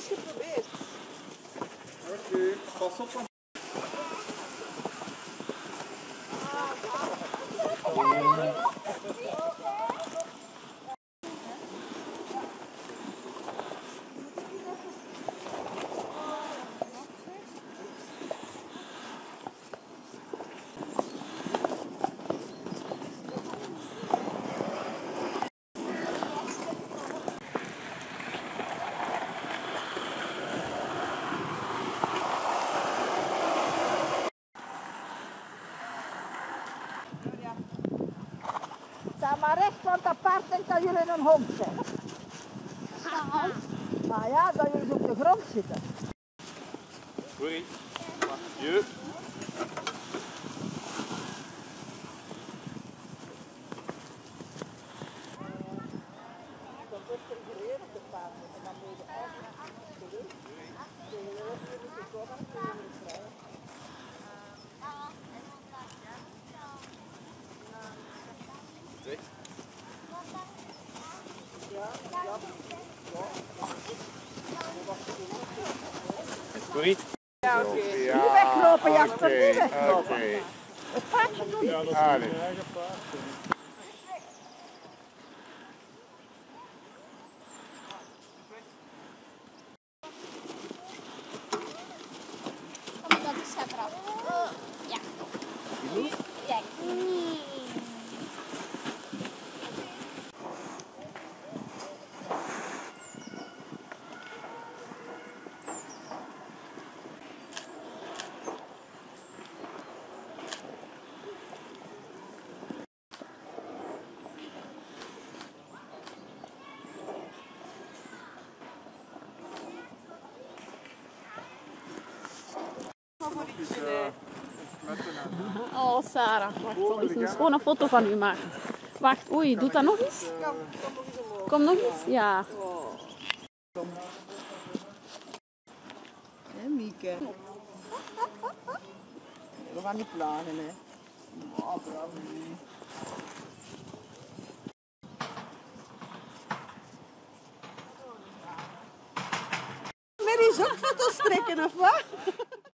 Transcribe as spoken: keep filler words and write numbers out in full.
eens geprobeerd. Oké, pas op. Sta maar recht van het paard en dat jullie een hond zijn. Maar ja, dat jullie op de grond zitten. Sorry. Je. Sorry. Ja, oké. Niet weglopen, Jasper, niet weglopen. Oké. Het paardje doet Ja, dat is mijn eigen paard. Dat is het eraf. Ja. Kijk. Oh, Sarah. Wacht, zal ik eens gewoon een foto van u maken. Wacht, oei, doe dat nog eens? Kom nog eens? Ja. Hé, Mieke. We gaan niet plagen, hè. Oh, bravo. Mary is ook foto's trekken, of wat?